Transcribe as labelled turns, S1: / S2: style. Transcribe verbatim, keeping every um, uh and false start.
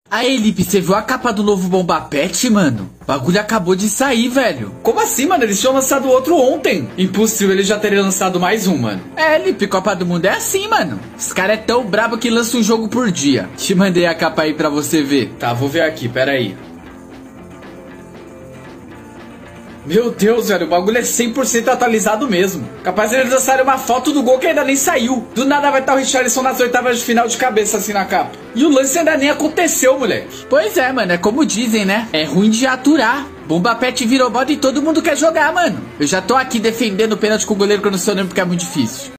S1: Aí, Lipe, você viu a capa do novo Bomba Pet, mano? O bagulho acabou de sair, velho.
S2: Como assim, mano? Eles tinham lançado outro ontem. Impossível, eles já teriam lançado mais um, mano.
S1: É, Lipe, Copa do Mundo é assim, mano. Os caras é tão brabo que lança um jogo por dia. Te mandei a capa aí pra você ver.
S2: Tá, vou ver aqui, pera aí. Meu Deus, velho, o bagulho é cem por cento atualizado mesmo. Capaz de eles lançarem uma foto do gol que ainda nem saiu. Do nada vai estar o Richarlison nas oitavas de final de cabeça assim na capa. E o lance ainda nem aconteceu, moleque.
S1: Pois é, mano, é como dizem, né? É ruim de aturar. Bomba Pet virou moda e todo mundo quer jogar, mano. Eu já tô aqui defendendo o pênalti com o goleiro que eu não sei o nome porque é muito difícil.